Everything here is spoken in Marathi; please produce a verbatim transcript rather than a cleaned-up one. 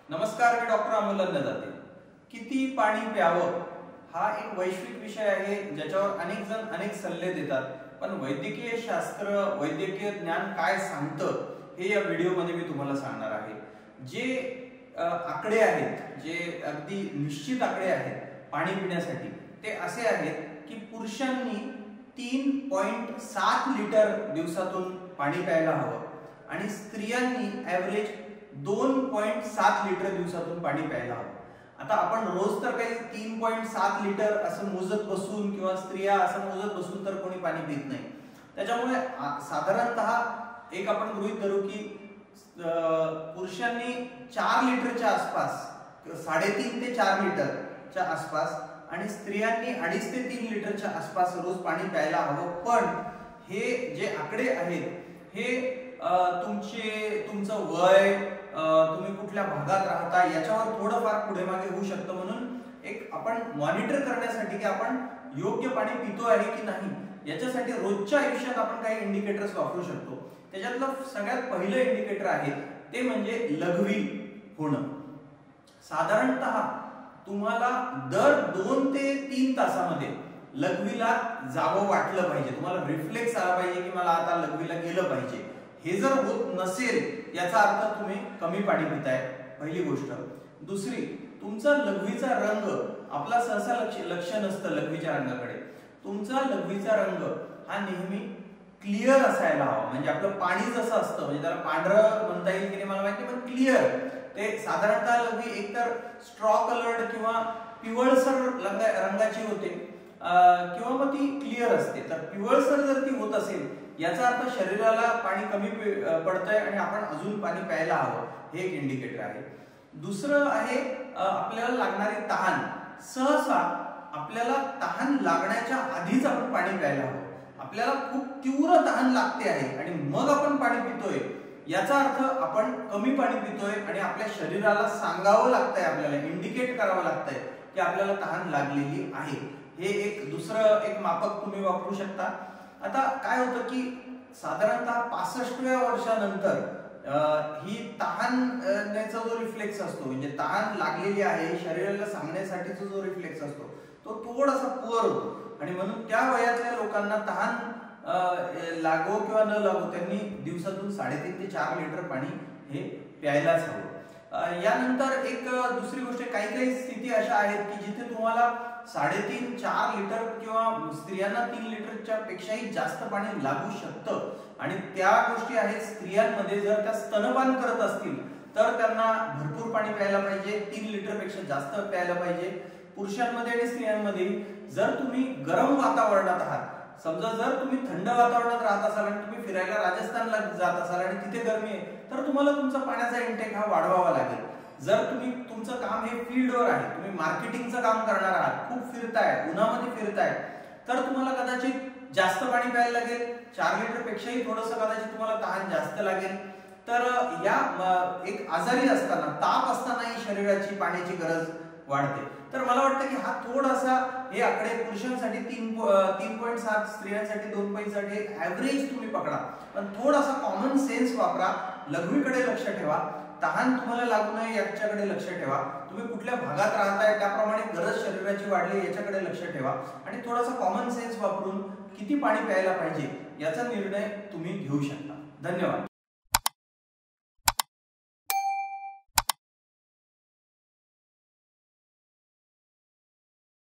नमस्कार, मी डॉक्टर अमोल अन्नदाते. किती पाणी प्यावं हा एक वैश्विक विषय आहे ज्याच्यावर अनेक जण अनेक सल्ले देतात. पण वैद्यकीय शास्त्र, वैद्यकीय ज्ञान काय सांगतं हे या व्हिडिओमध्ये मी तुम्हाला सांगणार आहे. जे आकडे आहेत, जे अगदी निश्चित आकडे आहेत पाणी पिण्यासाठी, ते असे आहेत की पुरुषांनी तीन पॉइंट सात लिटर दिवसातून पाणी प्यायला हवं आणि स्त्रियांनी ॲव्हरेज दोन पॉइंट सात लिटर दिवसातून पाणी प्यायला हवं. आता आपण रोज तर काही तीन पॉइंट सात लिटर असं मोजत बसून किंवा स्त्रिया असं मोजत बसून तर कोणी पाणी पित नाही. त्याच्यामुळे साधारणतः एक आपण गृहीत धरू की पुरुषांनी चार लिटरच्या आसपास, साडेतीन ते चार लिटरच्या आसपास आणि स्त्रियांनी अडीच ते तीन लिटरच्या आसपास रोज पाणी प्यायला हवं. पण हे जे आकडे आहेत हे तुमचे तुमचं वय, तुम्ही कुठल्या भागात राहता याच्यावर थोडंफार पुढे मागे होऊ शकतं. म्हणून एक आपण मॉनिटर करण्यासाठी की आपण योग्य पाणी पितो आहे की नाही याच्यासाठी रोजच्या आयुष्यात आपण काही इंडिकेटर्स वापरू शकतो. त्याच्यातलं सगळ्यात पहिलं इंडिकेटर आहे ते म्हणजे लघवी होणं. साधारणतः तुम्हाला दर दोन ते तीन तासामध्ये लघवीला जावं वाटलं पाहिजे. तुम्हाला रिफ्लेक्स आला पाहिजे की मला आता लघवीला गेलं पाहिजे. हे जर होत नसेल याचा अर्थ तुम्ही कमी पाणी पिताय, पहिली गोष्ट. दुसरी, तुमचा लघवीचा रंग, आपला सहसा लक्ष लक्ष नसतं लघवीच्या रंगाकडे. तुमचा लघवीचा रंग हा नेहमी क्लिअर असायला हवा. म्हणजे आपलं पाणी जसं असतं, म्हणजे त्याला पांढरं म्हणता येईल की नाही मला माहिती, पण क्लिअर. ते साधारणतः लघवी एकतर स्ट्रॉ कलर्ड किंवा पिवळसर रंगाची होते किंवा मग ती क्लिअर असते. तर पिवळसर जर ती होत असेल याचा अर्थ शरीराला पाणी कमी पडतंय आणि आपण अजून पाणी प्यायला हवं, हे एक इंडिकेटर आहे. दुसरं आहे आपल्याला लागणारी तहान. सहसा आपल्याला तहान लागण्याच्या आधीच आपण पाणी प्यायला हवं. आपल्याला खूप तीव्र तहान लागते आहे आणि मग आपण पाणी पितोय याचा अर्थ आपण कमी पाणी पितोय आणि आपल्या शरीराला सांगावं लागतंय, आपल्याला इंडिकेट करावं लागतंय की आपल्याला तहान लागलेली आहे. हे एक दुसरं एक मापक तुम्ही वापरू शकता. आता काय होतं की साधारणतः पासष्टव्या वर्षानंतर ही तहानचा जो रिफ्लेक्स असतो, म्हणजे तहान लागलेली आहे शरीराला सांगण्यासाठीचा जो रिफ्लेक्स असतो तो थोडासा पुअर होतो आणि म्हणून त्या वयातल्या लोकांना तहान लागो किंवा न लागो त्यांनी दिवसातून साडेतीन ते चार लिटर पाणी हे प्यायलाच हवं. यानंतर एक दुसरी गोष्ट, काही काही स्थिती अशा आहेत की जिथे तुम्हाला साडेतीन चार लिटर किंवा स्त्रियांना तीन लिटरच्या पेक्षाही जास्त पाणी लागू शकतं आणि त्या गोष्टी आहेत स्त्रियांमध्ये. जर त्या स्तनपान करत असतील तर त्यांना भरपूर पाणी प्यायला पाहिजे, तीन लिटर पेक्षा जास्त प्यायला पाहिजे. पुरुषांमध्ये आणि स्त्रियांमध्ये जर तुम्ही गरम वातावरणात आहात, समजा जर तुम्ही थंड वातावरणात राहत असाल आणि तुम्ही फिरायला राजस्थानला जात असाल आणि तिथे गरमी आहे तर तुम्हाला तुमचा पाण्याचा इंटेक हा वाढवावा लागेल. जर तुम्ही तुमचं काम हे फील्डवर आहे, तुम्ही मार्केटिंगचं काम करणार आहात, खूप फिरताय, उन्हामध्ये फिरताय, तर तुम्हाला कदाचित जास्त पाणी प्यायला लागेल. चार लिटर पेक्षाही थोडंसं कदाचित तुम्हाला तहान जास्त लागेल. तर या एक आजारी असताना, ताप असतानाही शरीराची पाण्याची गरज वाढते. तर मला वाटतं की हा थोडासा हे आकडे पुरुषांसाठी तीन तीन पॉईंट सात, स्त्रियांसाठी दोन पॉईंट साठ हे ऍव्हरेज तुम्ही पकडा. पण थोडासा कॉमन सेन्स वापरा, लघवीकडे लक्ष ठेवा, तहान तुम्हाला लागू नये याच्याकडे लक्ष ठेवा, तुम्ही कुठल्या भागात राहताय त्याप्रमाणे गरज शरीराची वाढली याच्याकडे लक्ष ठेवा आणि थोडासा कॉमन सेन्स वापरून किती पाणी प्यायला पाहिजे याचा निर्णय तुम्ही घेऊ शकता. धन्यवाद.